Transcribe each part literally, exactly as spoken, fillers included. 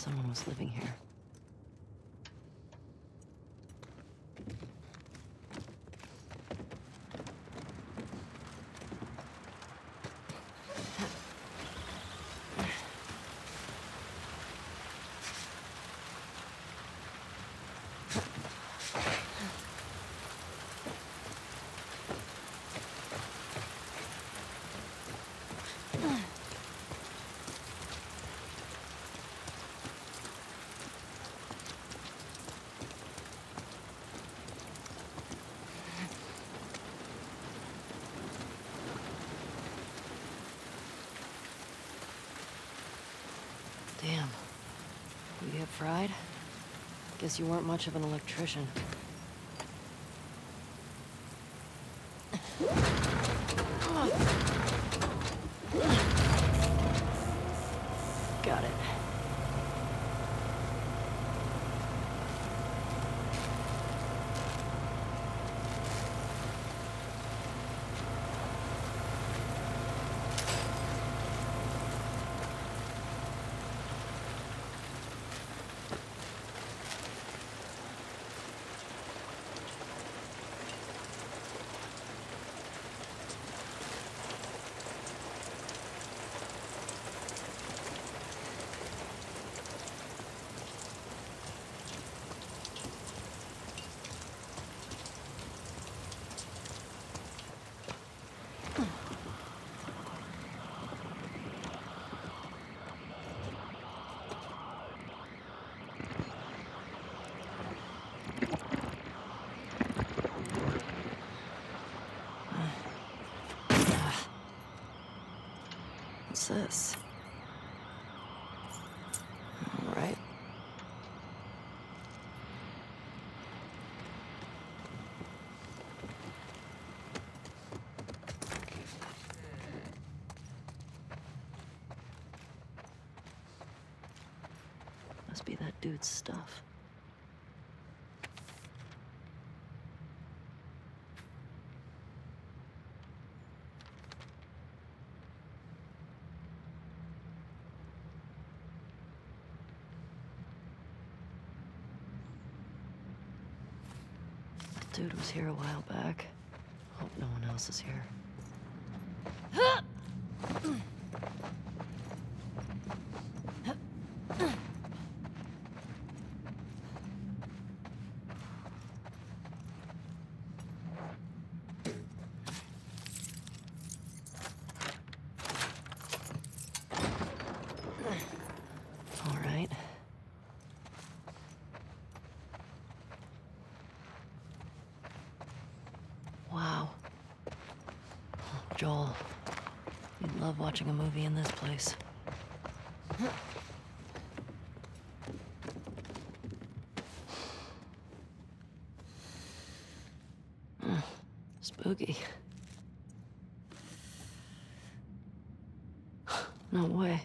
someone was living here. Damn. You get fried? Guess you weren't much of an electrician. Got it. What's this? All right. Must be that dude's stuff. Dude was here a while back. Hope no one else is here. All right. Wow. Joel, you'd love watching a movie in this place. Spooky. No way.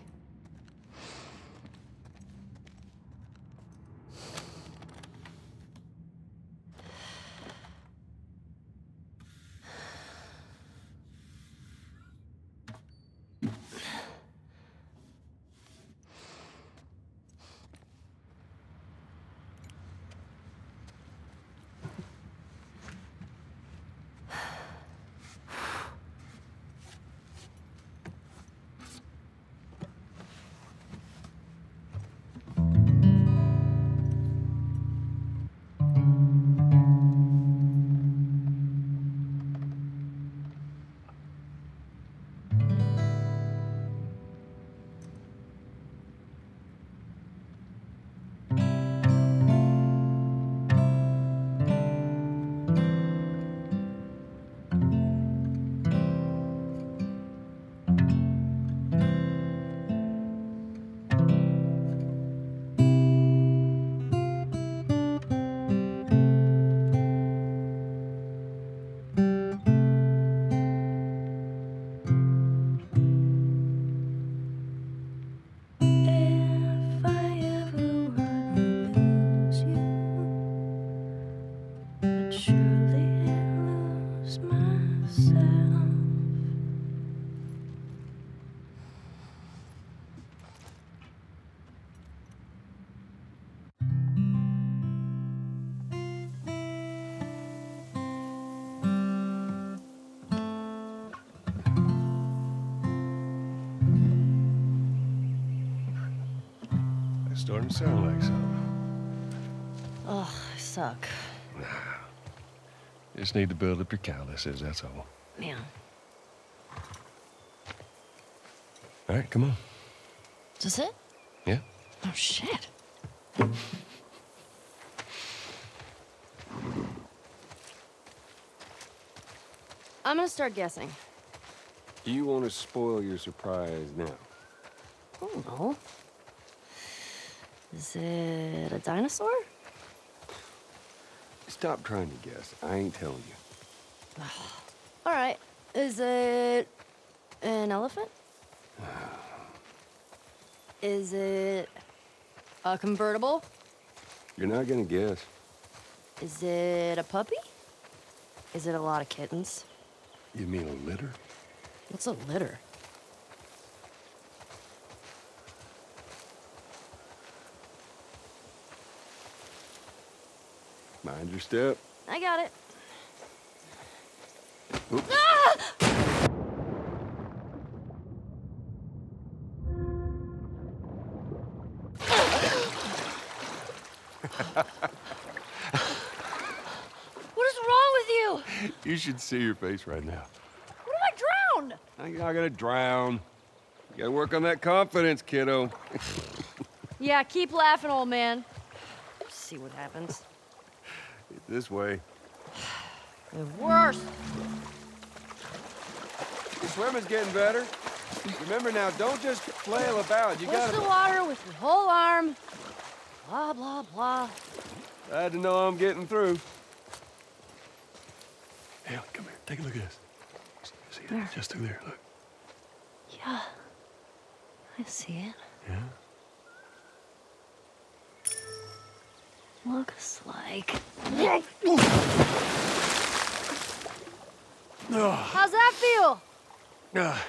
Starting to sound like something. Ugh, I suck. Nah. Just need to build up your calluses, that's all. Yeah. All right, come on. Is this it? Yeah? Oh, shit. I'm gonna start guessing. Do you want to spoil your surprise now? I don't know. Is it a dinosaur? Stop trying to guess. I ain't telling you. All right. Is it an elephant? Is it a convertible? You're not gonna guess. Is it a puppy? Is it a lot of kittens? You mean a litter? What's a litter? Mind your step. I got it. Oops. Ah! What is wrong with you? You should see your face right now. What if I drown? You're not gonna drown. You gotta work on that confidence, kiddo. Yeah, keep laughing, old man. See what happens. This way. The worst. Your swimming's getting better. Remember now, don't just flail about. You Push gotta... the water with your whole arm. Blah, blah, blah. Glad to know I'm getting through. Hey, come here. Take a look at this. See it? Where? Just through there. Look. Yeah. I see it. Yeah? Looks like... Oh, How's that feel? ah.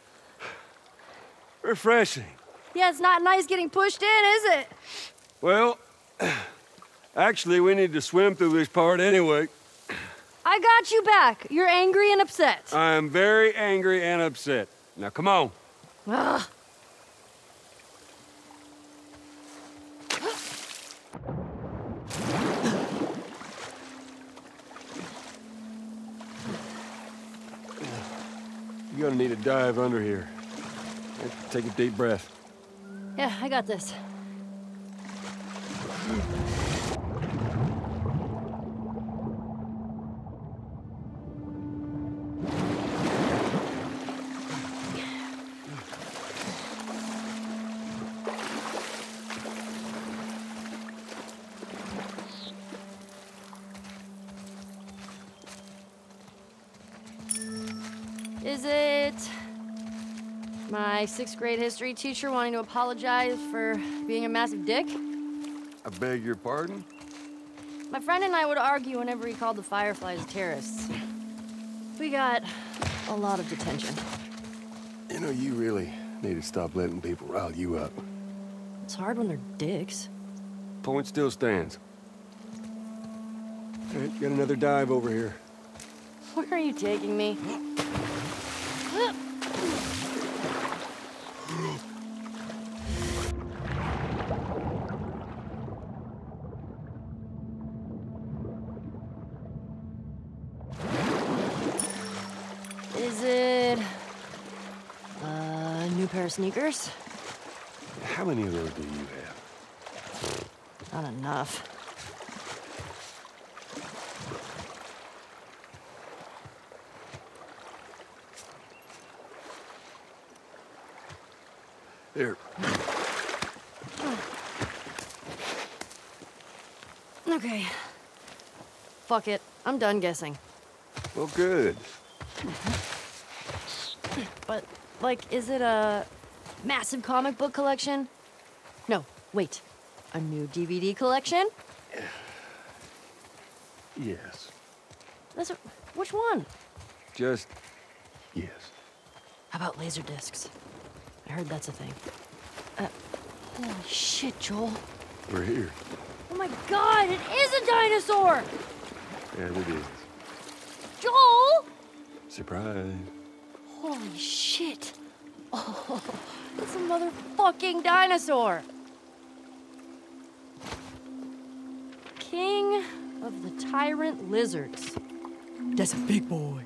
Refreshing. Yeah, it's not nice getting pushed in, is it? Well, actually, we need to swim through this part anyway. I got you back. You're angry and upset. I am very angry and upset. Now, come on. Ugh. You're gonna need a dive under here. Take a deep breath. Yeah, I got this. Is it my sixth grade history teacher wanting to apologize for being a massive dick? I beg your pardon? My friend and I would argue whenever he called the Fireflies terrorists. We got a lot of detention. You know, you really need to stop letting people rile you up. It's hard when they're dicks. Point still stands. All right, got another dive over here. Where are you taking me? Is it a new pair of sneakers? How many of those do you have? Not enough. There. Okay. Fuck it. I'm done guessing. Well, good. But, like, is it a massive comic book collection? No, wait. A new D V D collection? Yes. That's a, which one? Just yes. How about laser discs? I heard that's a thing. Uh, holy shit, Joel. We're here. Oh my god, it is a dinosaur! Yeah, it is. Joel! Surprise. Holy shit. Oh, it's a motherfucking dinosaur. king of the tyrant lizards. That's a big boy.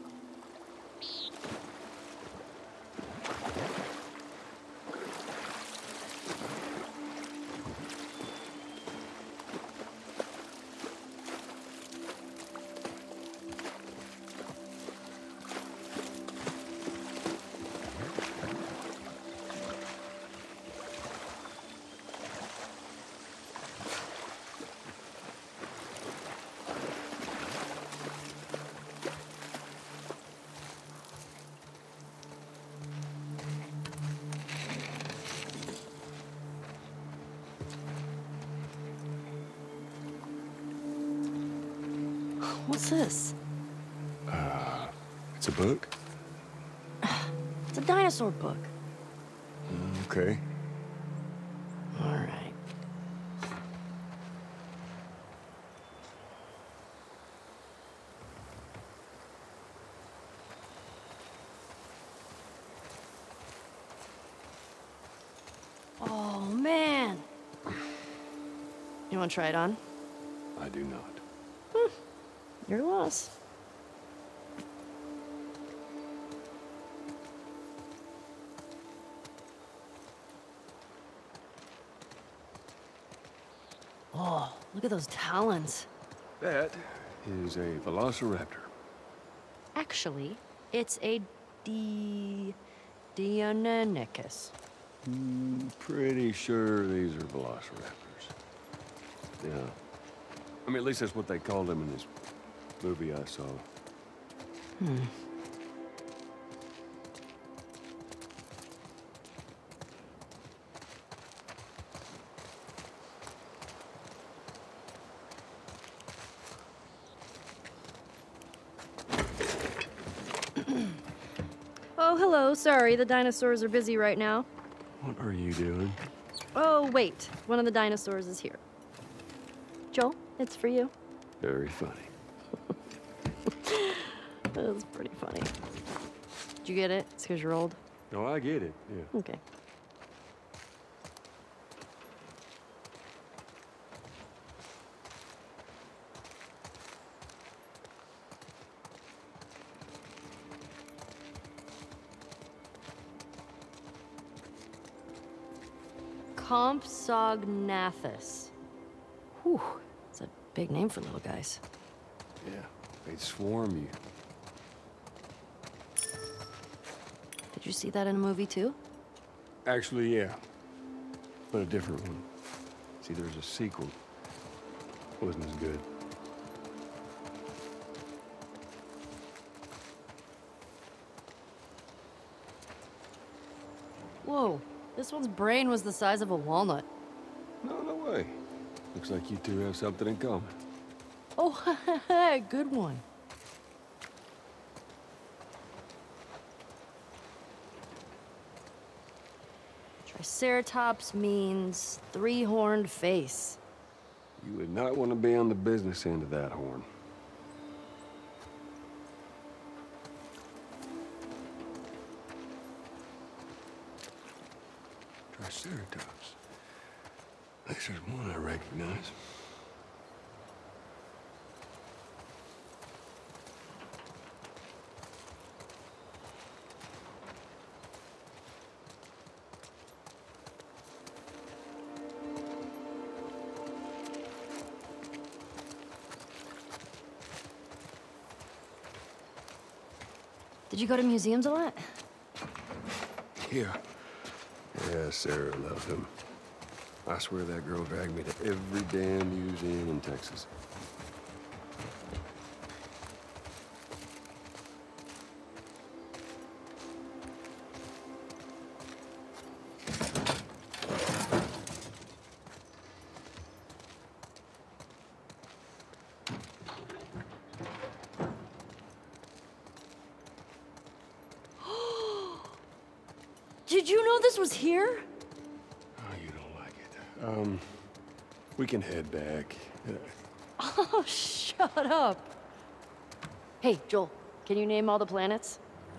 What's this? Uh, it's a book? It's a dinosaur book. Okay. All right. Oh, man. You want to try it on? I do not. Your loss. Oh, look at those talons. That is a velociraptor. Actually, it's a D... Deinonychus. Mm, pretty sure these are velociraptors. Yeah. I mean, at least that's what they called them in this movie I saw. Hmm. Oh, hello. Sorry, the dinosaurs are busy right now. What are you doing? Oh, wait. One of the dinosaurs is here. Joel, it's for you. Very funny. That was pretty funny. Did you get it? It's because you're old? No, I get it, yeah. Okay. Compsognathus. Whew, it's a big name for little guys. Yeah, they'd swarm you. Did you see that in a movie too? Actually, yeah. But a different one. See, there's a sequel. Wasn't as good. Whoa, this one's brain was the size of a walnut. No, no way. Looks like you two have something in common. Oh, good one. Triceratops means three-horned face. You would not want to be on the business end of that horn. Triceratops. At least there's one I recognize. Did you go to museums a lot? Yeah. Yeah, Sarah loved him. I swear that girl dragged me to every damn museum in Texas. Did you know this was here? Oh, you don't like it. Um, we can head back. Uh, Oh, shut up. Hey, Joel, can you name all the planets?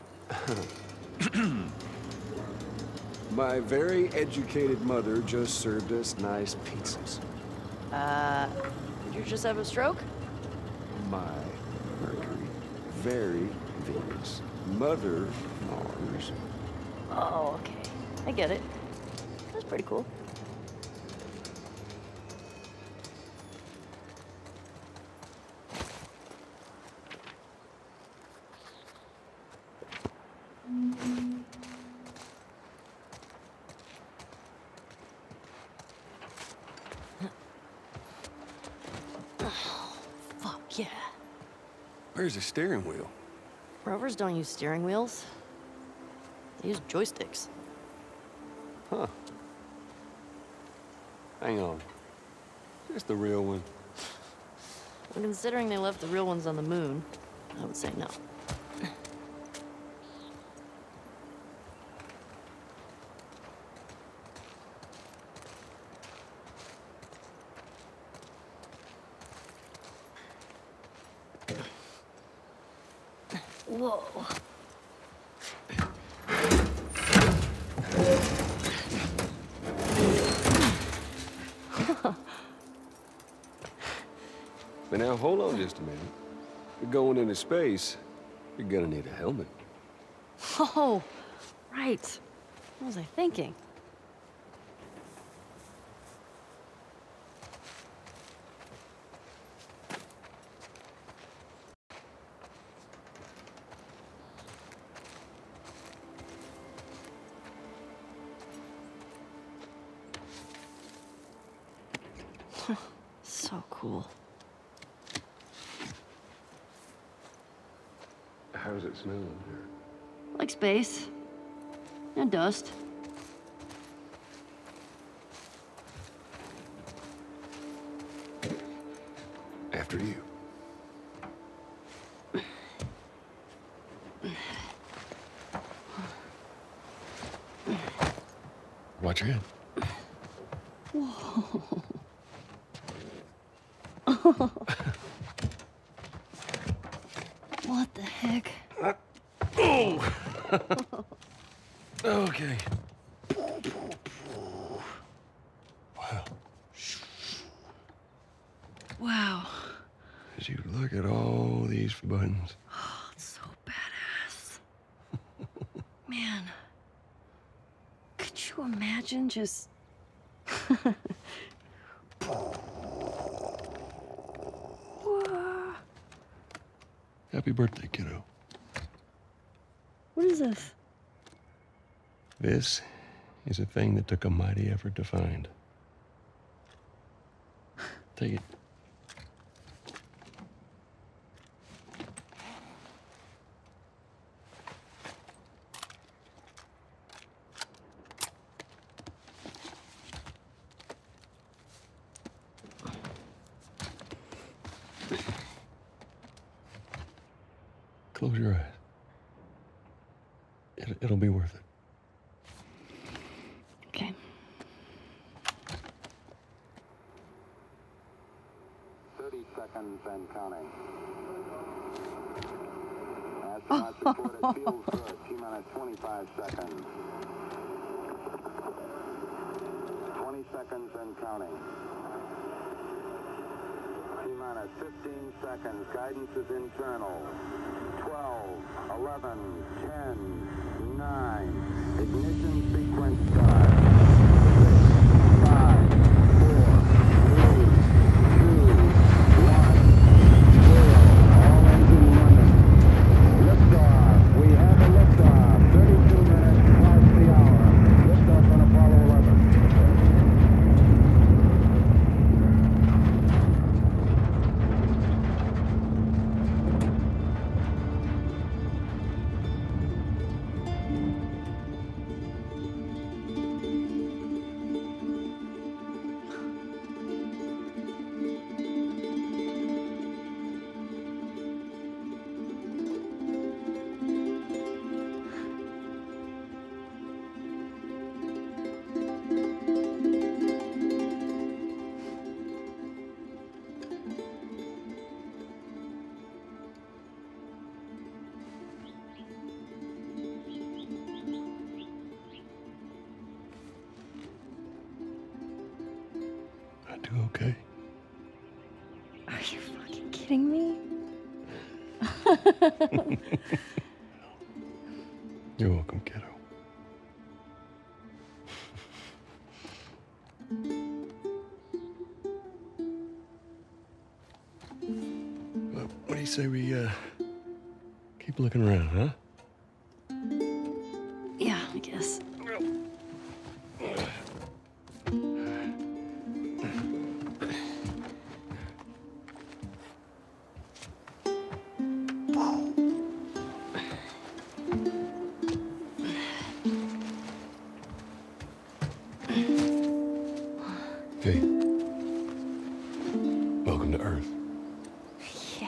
My very educated mother just served us nice pizzas. Uh, Did you just have a stroke? My Mercury, very Venus, Mother Mars. Oh, okay. I get it. That's pretty cool. Yeah. Where's the steering wheel? Rovers don't use steering wheels. They use joysticks. Huh. Hang on. Is this the real one? Well, considering they left the real ones on the moon, I would say no. Whoa. But now, hold on just a minute. You're going into space, you're gonna need a helmet. Oh, right. What was I thinking? So cool. How does it smell in here? Like space. And dust. After you. Watch your head. Whoa. What the heck? Oh! Okay. Wow. Wow. As you look at all these buttons. Oh, it's so badass. Man. Could you imagine just... Happy birthday, kiddo. What is this? This is a thing that took a mighty effort to find. Take it. Close your eyes. It, it'll be worth it. Okay. thirty seconds and counting. Astronauts report it feels good. T minus twenty-five seconds. twenty seconds and counting. T minus fifteen seconds. Guidance is internal. twelve, eleven, ten, nine. Ignition sequence start. five, four, three, two, one, zero. All engine running. Liftoff. We have a liftoff. thirty-two minutes past the hour. Liftoff on Apollo eleven. I do okay. You're welcome, kiddo. Well, what do you say we uh, keep looking around, huh? Yeah, I guess. Hey. Welcome to Earth. Yeah.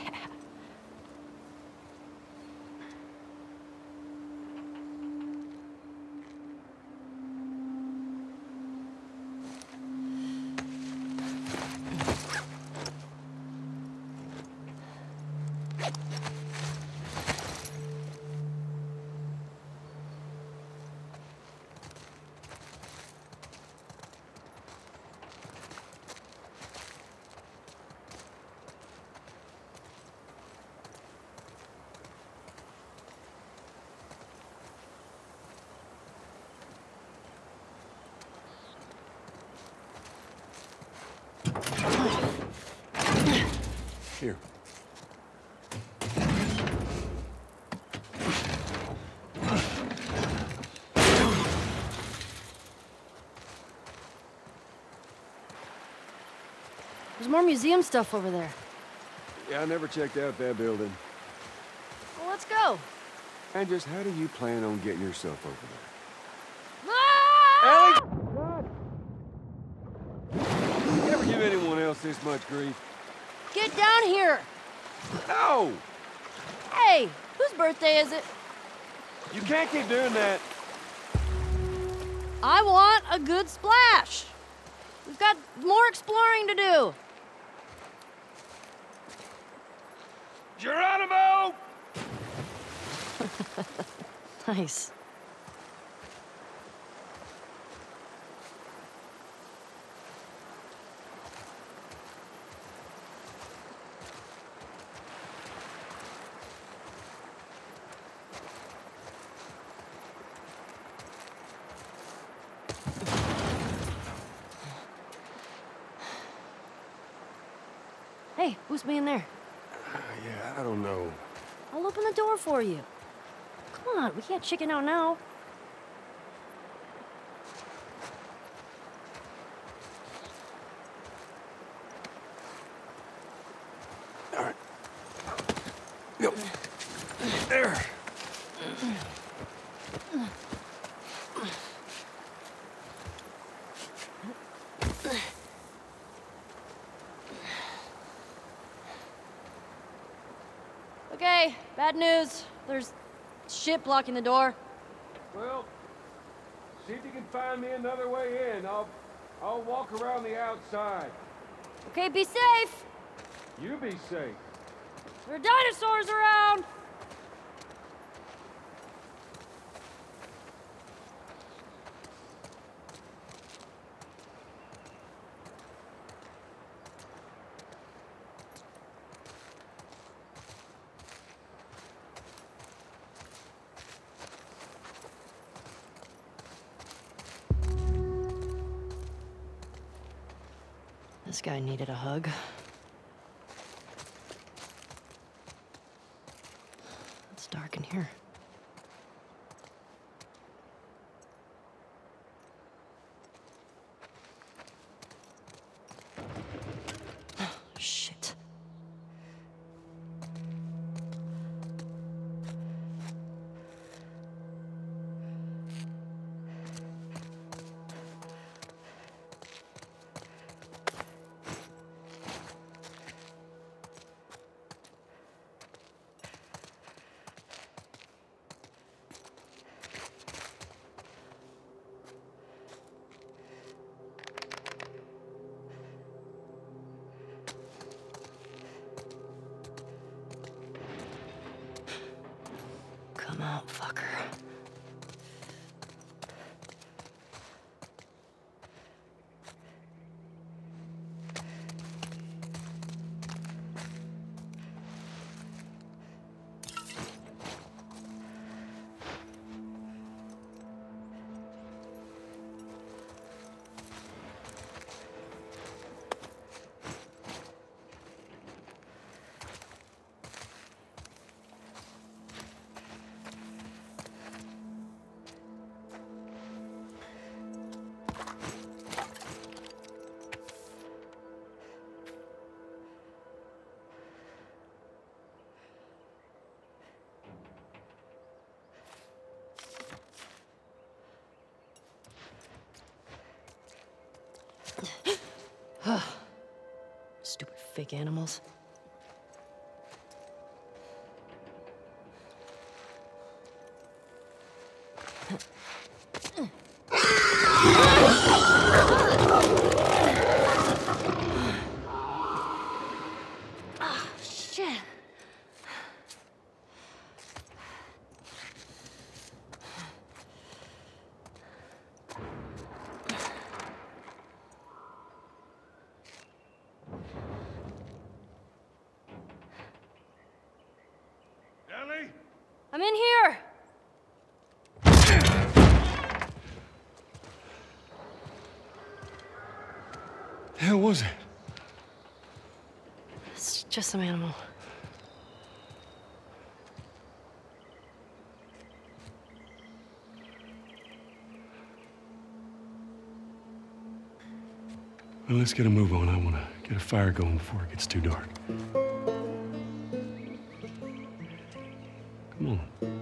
Here. There's more museum stuff over there. Yeah, I never checked out that building. Well, let's go. And just how do you plan on getting yourself over there? Ah! You ever give anyone else this much grief? Get down here. No! Hey, whose birthday is it? You can't keep doing that. I want a good splash. We've got more exploring to do. Geronimo! Nice. Hey, who's being there? Uh, yeah, I don't know. I'll open the door for you. Come on, we can't chicken out now. All right. Go. There. Okay, bad news. There's shit blocking the door. Well, see if you can find me another way in. I'll, I'll walk around the outside. Okay, be safe. You be safe. There are dinosaurs around. This guy needed a hug. It's dark in here. Shit. Come out, fucker. Stupid fake animals. Oh, shit. Ellie? I'm in here! The hell was it? It's just some animal. Well, let's get a move on. I want to get a fire going before it gets too dark. Come on.